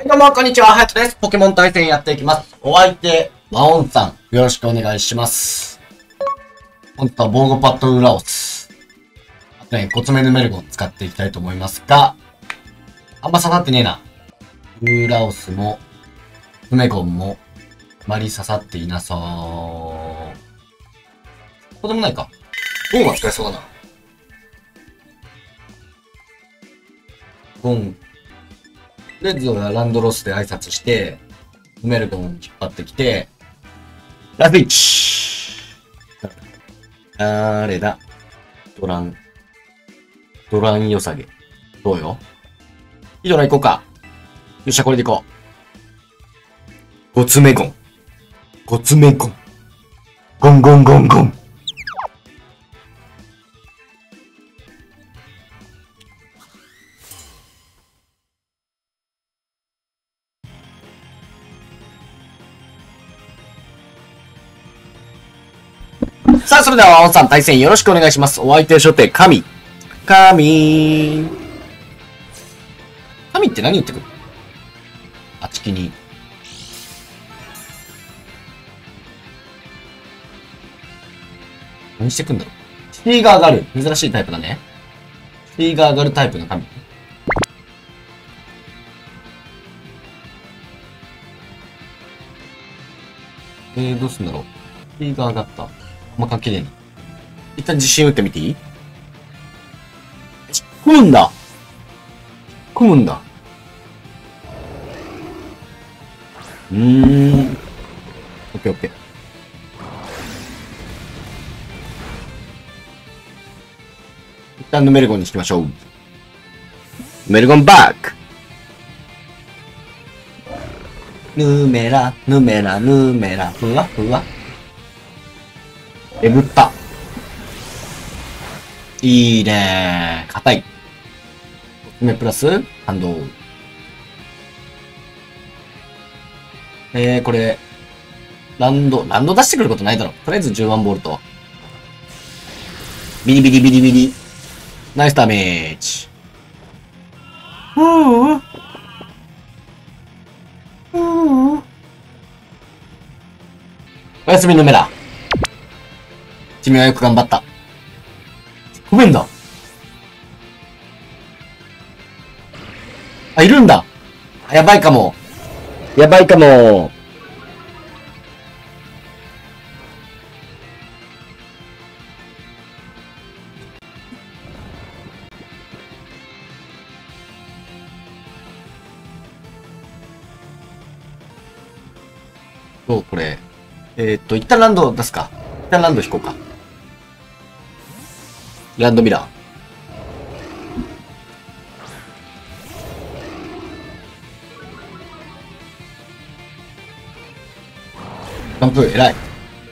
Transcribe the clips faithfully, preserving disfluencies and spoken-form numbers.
はい、どうも、こんにちは。はやとです。ポケモン対戦やっていきます。お相手、マオンさん、よろしくお願いします。本日は防護パッドウラオス。あとね、コツメヌメルゴン使っていきたいと思いますが、あんま刺さってねえな。ウラオスも、ヌメゴンも、あまり刺さっていなそう。ここでもないか。ゴンは使えそうだな。ゴン。レッドがランドロスで挨拶して、ヌメルゴンを引っ張ってきて、ラスイッチ誰だドラン。ドラン良さげ。どうよいいドラ行こうか。よっしゃ、これで行こう。ゴツメゴン。ゴツメゴン。ゴンゴンゴンゴン。さあ、それでは、ワンさん対戦よろしくお願いします。お相手初手、神。神。神って何言ってくる？あちきに。何してくんだろう？シティが上がる。珍しいタイプだね。シティが上がるタイプの神。えー、どうすんだろう？シティが上がった。あんま関係ねえな。一旦自信打ってみていい？組むんだ組むんだうーん。オッケーオッケー。一旦ヌメルゴンにしましょう。ヌメルゴンバック。ヌメラ、ヌメラ、ヌメラ、ふわふわ。えぶった。いいねー。硬い。目プラス、反動。えー、これ、ランド、ランド出してくることないだろ。とりあえずじゅうワンボルト。ビリビリビリビリ。ナイスダメージ。ふぅふぅおやすみのメラ。君はよく頑張った。ごめんだ。あ、いるんだ。やばいかも。やばいかも。どうこれ。えー、っと、一旦ランド出すか。一旦ランド引こうか。ランドミラー。ジャンプ、偉い。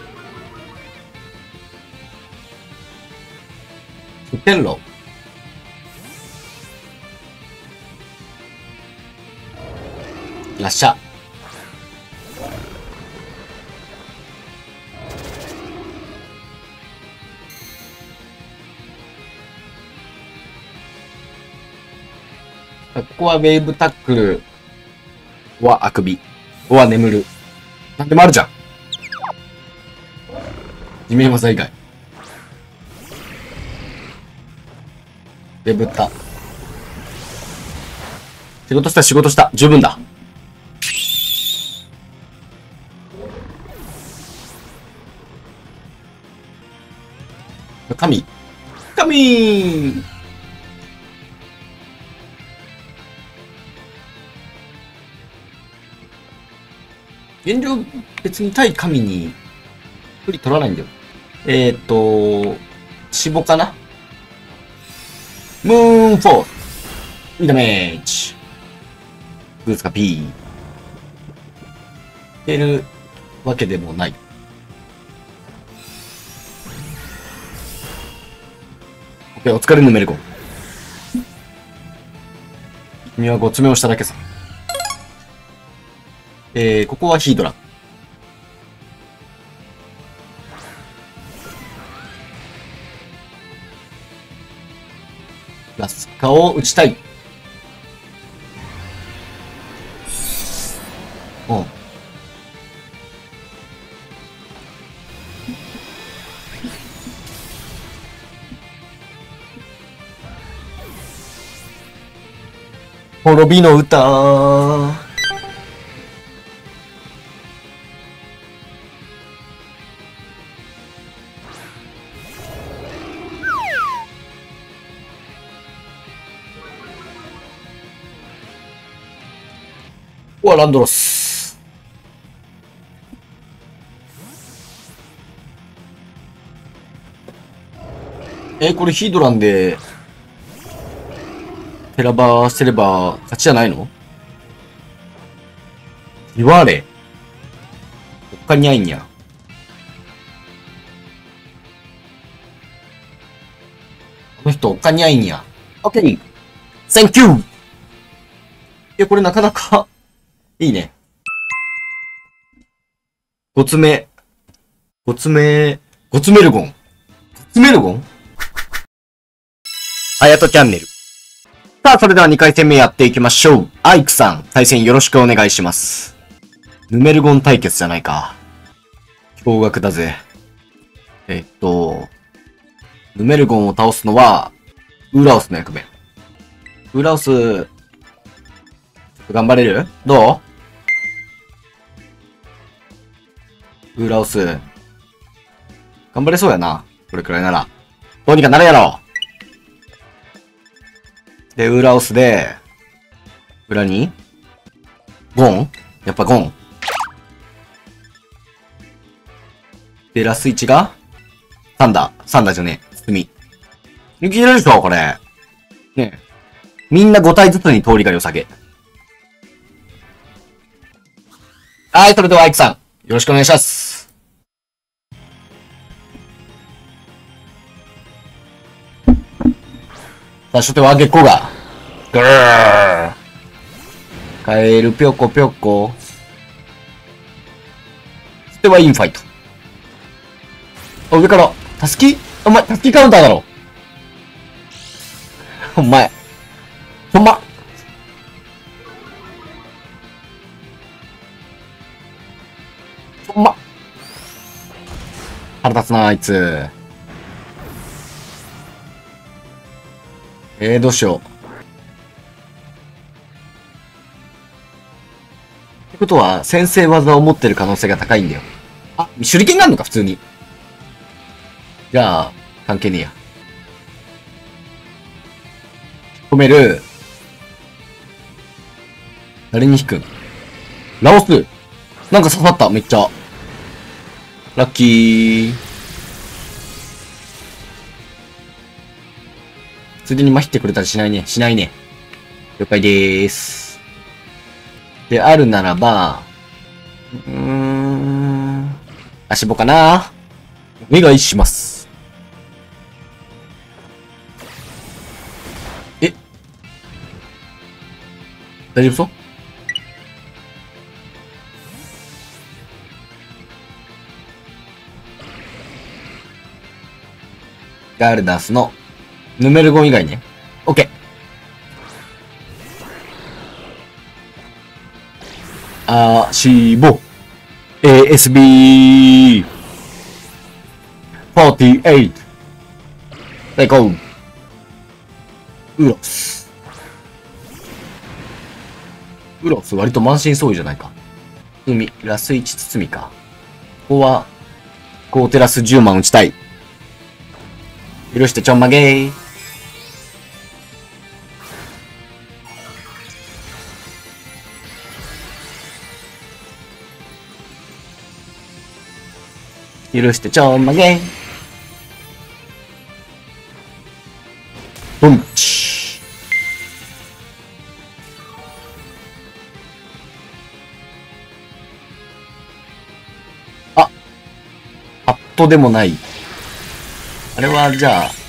いってんろ。らっしゃ。ここはウェーブタックルはあくび。ここは眠る。なんでもあるじゃん。地面技以外。ウェブった。仕事した仕事した。十分だ。神。神現状、別に対神に、距離取らないんだよ。えーっと、シボかな？ムーンフォース。いいダメージ。ブーツか P。いけるわけでもない。オッケー、お疲れヌメルゴン。君はごつめをしただけさ。えー、ここはヒードラ。ラスカを打ちたい。 滅びの歌。うわ、ランドロス。え、これヒードランで、テラバーしてれば勝ちじゃないの？言われ。他にないんや。この人他にないんや。オッケー！ Thank you! いや、これなかなか、いいね。ごつめ。ごつめ、ごつメルゴン。ごつメルゴン？はやとチャンネル。さあ、それではにかい戦目やっていきましょう。アイクさん、対戦よろしくお願いします。ヌメルゴン対決じゃないか。驚愕だぜ。えっと、ヌメルゴンを倒すのは、ウーラオスの役目。ウーラオス、ちょっと頑張れる？どう？ウーラオス。頑張れそうやな。これくらいなら。どうにかなるやろ。で、ウーラオスで、裏にゴン？やっぱゴン。で、ラスいちがサンダー。サンダーじゃねえ。積み。抜き切れるでしょこれ。ねえ。みんなご体ずつに通りが良さげ。はい、それではアイクさん。よろしくお願いします。さあ、初手は月光が。ぐー。カエルぴょこぴょこ。初手はインファイト。あ、上から。タスキ？お前、タスキカウンターだろ。お前。ほんま。ほんま。腹立つな、あいつ。えー、どうしよう。ってことは、先制技を持ってる可能性が高いんだよ。あ、手裏剣があるのか、普通に。じゃあ、関係ねえや。止める。誰に引くん？ラオス。なんか刺さった、めっちゃ。ラッキー。ついでにまひってくれたりしないね。しないね。了解でーす。で、あるならば、うーん。足棒かな？お願いします。え？大丈夫そう？ガルダスのヌメルゴン以外ね。オッケー。あしぼ。エーエスビー。よんじゅうはち。最高。ウロス。ウロス割と満身創痍じゃないか。海、ラスいち包みか。ここは、こうテラスじゅうまん打ちたい。許してちょんまげー。許してちょんまげー。ドンチ。あ、パッとでもない。あれは、じゃあ、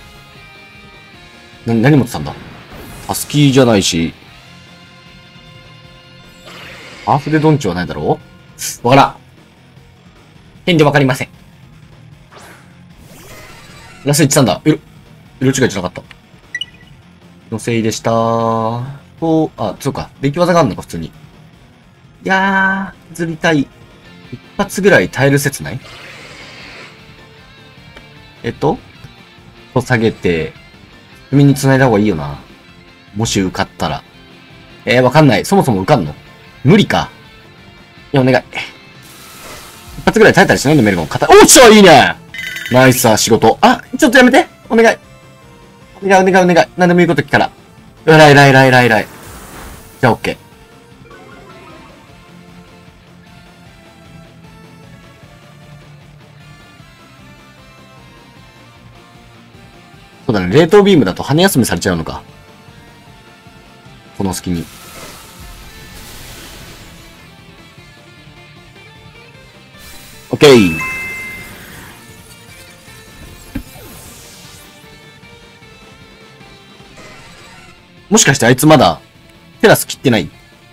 な、何持ってたんだ？ハスキーじゃないし、ハーフでドンチはないだろう？わからん。返事わかりません。ラスいちさんだ。色、色違いじゃなかった。のせいでした。こう、あ、そうか。出来技があるのか、普通に。いやー、ずりたい。一発ぐらい耐える説ない？えっと、と下げて、海に繋いだ方がいいよな。もし受かったら。 えー、わかんない。そもそも受かんの無理か。いや、お願い。一発ぐらい耐えたりしないのメルゴン。肩、おっしゃいいねナイスさ、仕事。あ、ちょっとやめてお願い。お願い、お願い、お願い。何でもいいこと聞くから。えらい、えらい、えらい、えらい、えらい。じゃあ、オッケー。そうだね、冷凍ビームだと羽休めされちゃうのか。この隙に。オッケー。もしかしてあいつまだテラス切ってない？い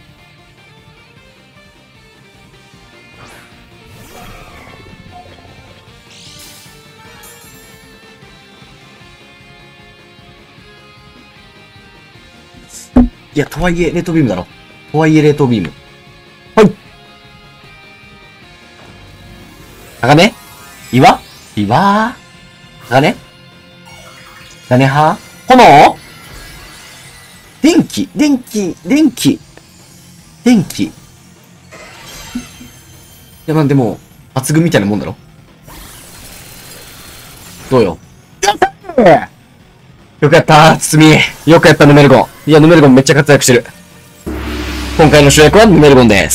や、とはいえ、冷凍ビームだろ。とはいえ、冷凍ビーム。はい。鋼？岩？岩？鋼？鋼派？炎？電気電気電気電気いや、まあでも、抜群みたいなもんだろ。どうよ。よくやったー、つみ。よくやったヌメルゴン。いや、ヌメルゴンめっちゃ活躍してる。今回の主役はヌメルゴンです。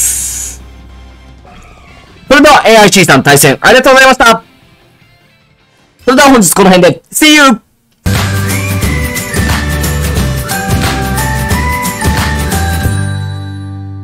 それでは エーアイシー さん対戦ありがとうございました。それでは本日この辺で、See you!